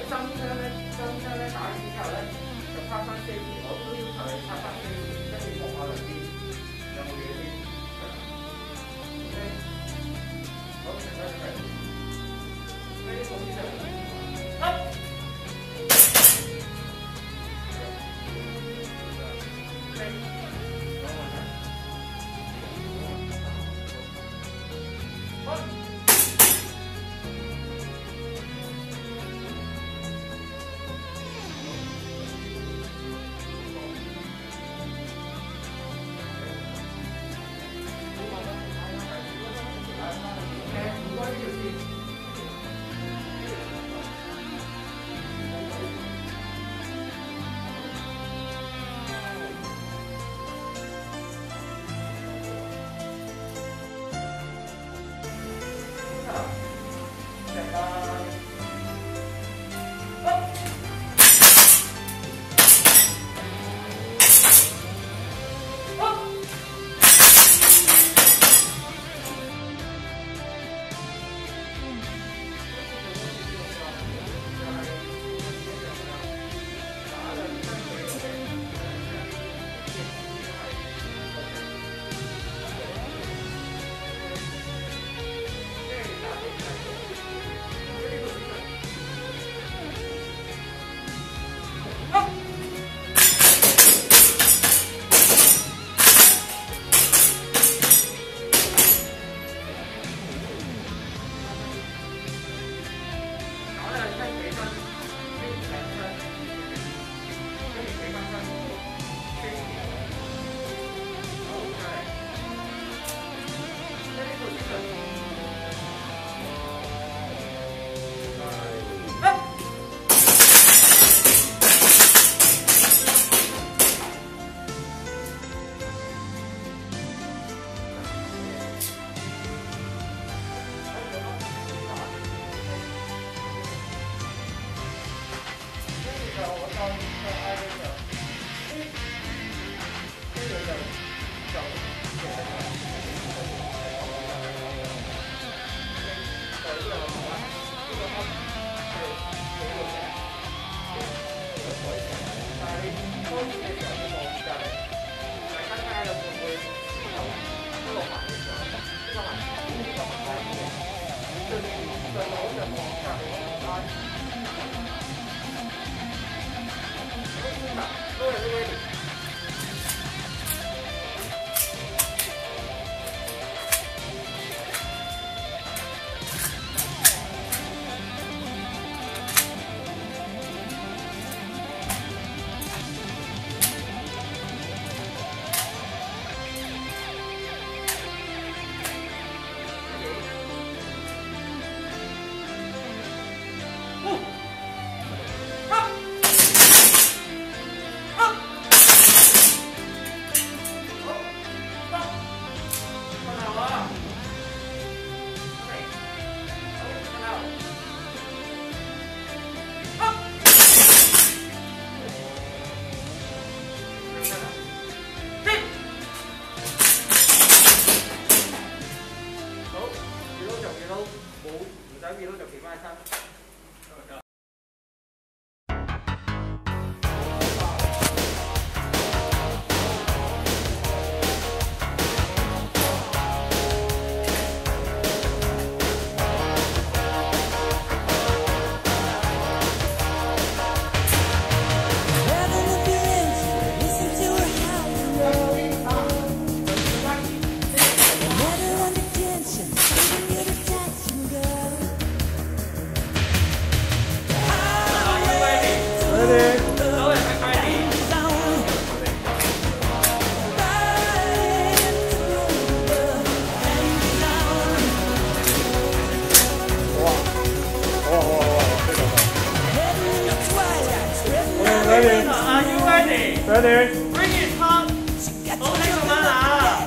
Ready? Bring it up. 好聽咁樣啊！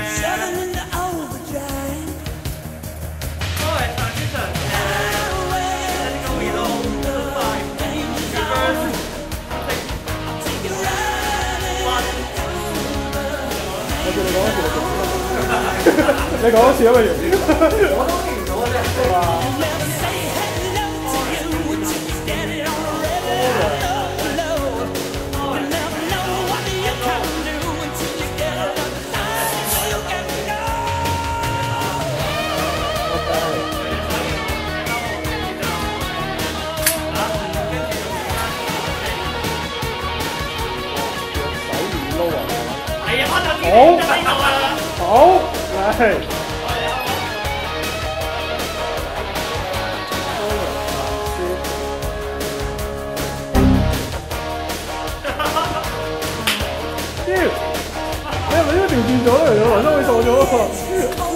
各位 transition let's go reload 5 reverse 你講一次啊，不如？ 我都記唔到啊，真係。 好，嚟。你係咪呢個調轉咗嚟咗？來生會錯咗喎。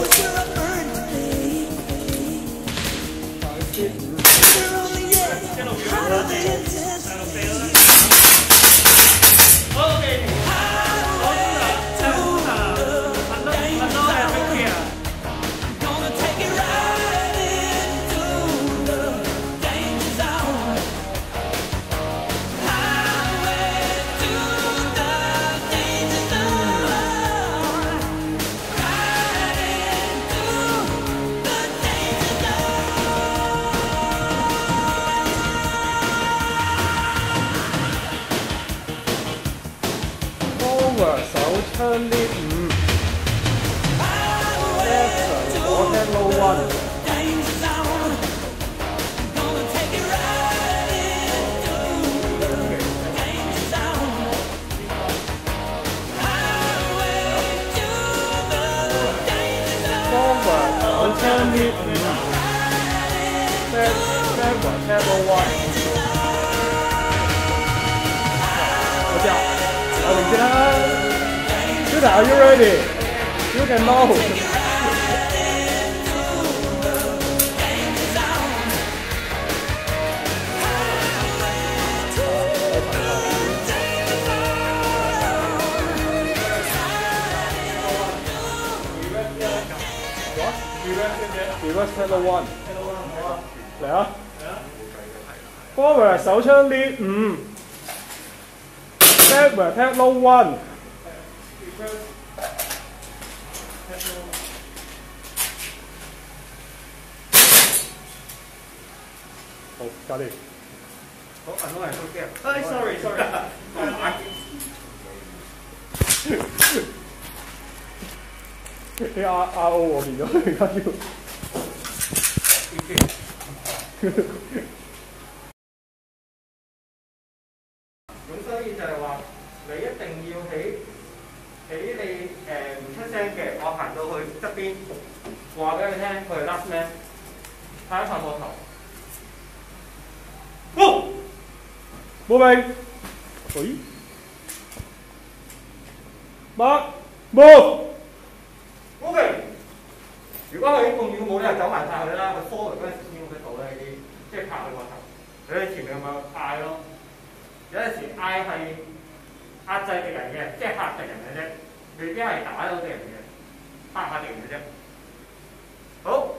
手槍 lead 5 left 左聽 low 1 forward 手槍 lead 5 left 聽 low 1我掉我領先啦。Shooter, are you ready? You can know. Reverse handle 1. 嚟啊 ！Forward 手槍 lead 5 backward tag low 1。好，搞掂。 好，銀行係收機啊！哎，sorry。 你 RO 我變咗，而家要。 咁所以就係話，你一定要喺你唔出聲嘅，我行到去側邊，話俾佢聽，佢係 last man，拍一拍膊頭。 冇命。咦 ？Mark move。OK。 如果佢咁遠冇理由走埋晒佢啦，佢 forward 嗰陣時先用得到咧呢啲，即係拍佢膊頭。你喺前面咁樣嗌咯。有陣時嗌係壓制敵人嘅，即係嚇敵人嘅啫，未必係打到敵人嘅，嚇敵人嘅啫。好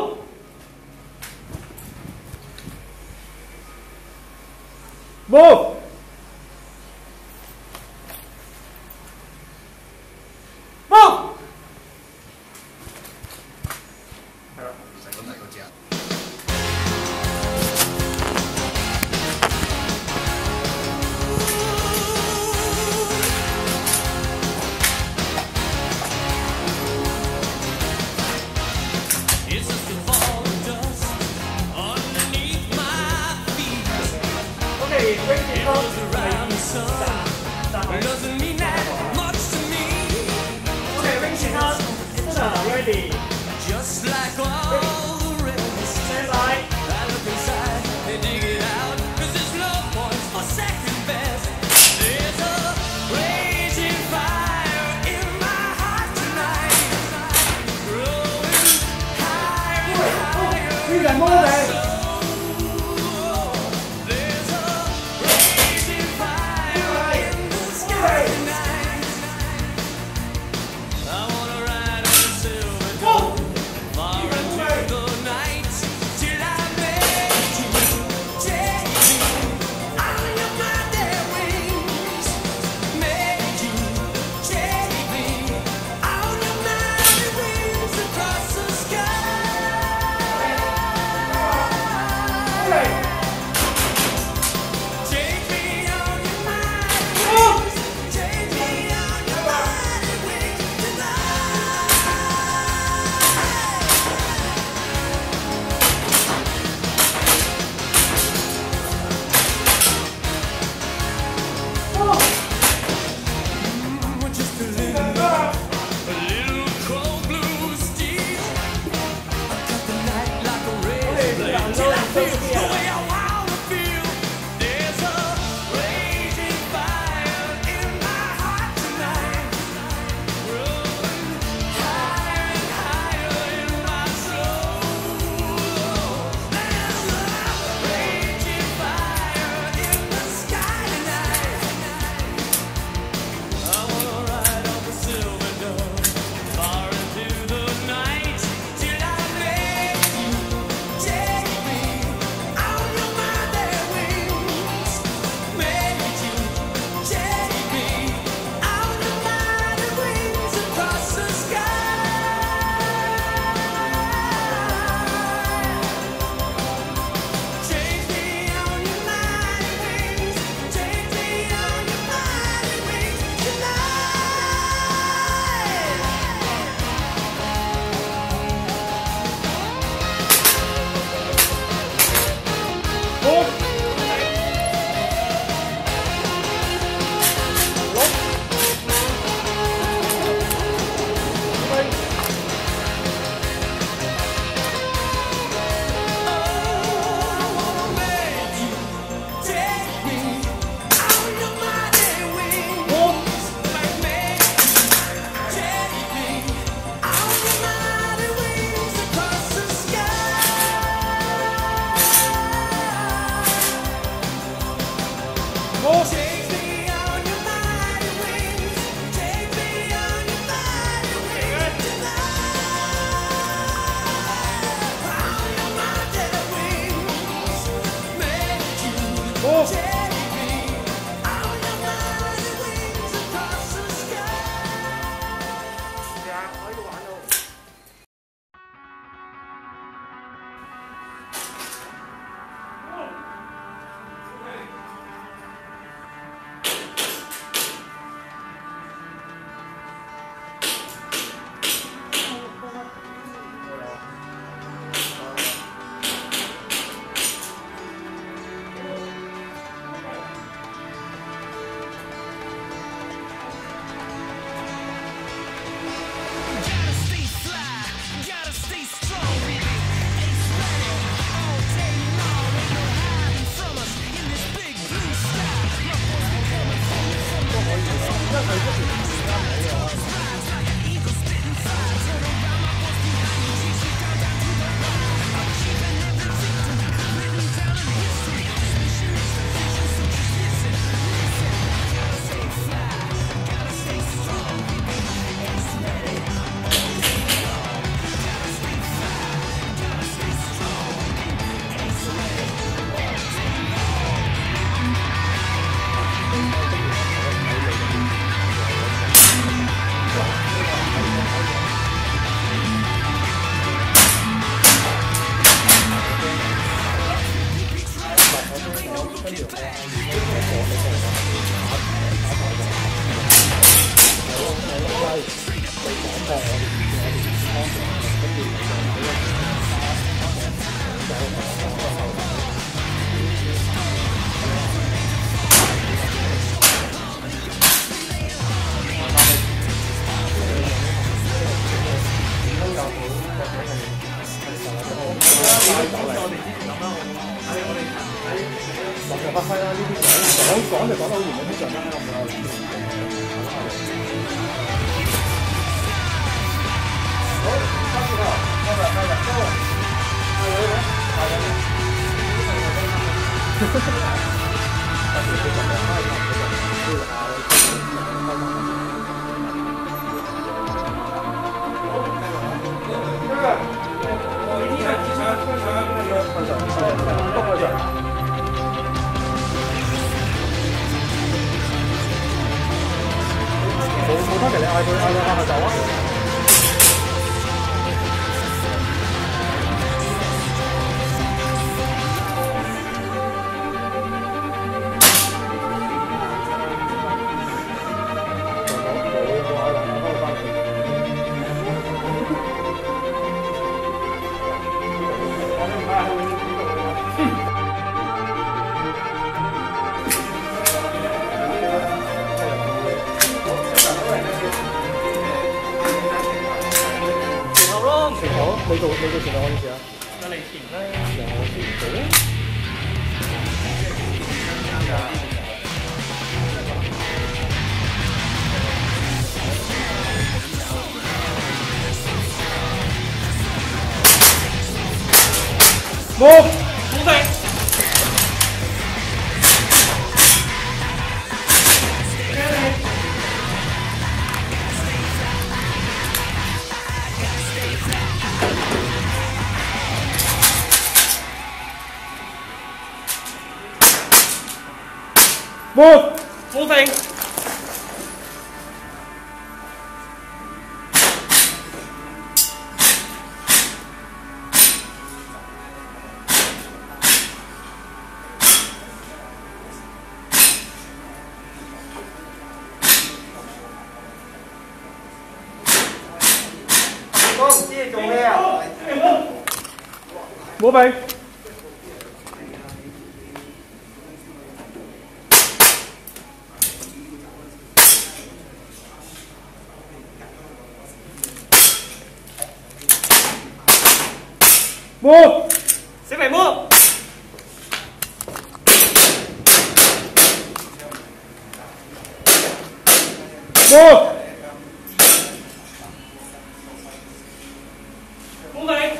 move。 係啦，成個大個字啊！ Ready. Just like all the rest. Stand by. I look inside and dig it out. 'Cause there's no point for second best. There's a raging fire in my heart tonight. Growing higher and higher. 呢個係魔力。 There's a raging fire in the sky tonight. I wanna ride on the silver dome far into the night till I make you take me on your mighty wings. Make you take me on your mighty wings across the sky. 發揮啦！呢啲講就講得好嚴，有啲上得啱啦。好，開始啦！開啦！冇得嘅，你嗌佢走啊！你做前兩個意思啊？那你前咧有先做。冇飛。Moving. Moving. Move! Xếp move! Move! Move này!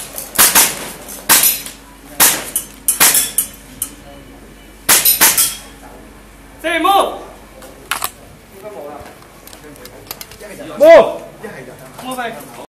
Xếp move! Move! Move này!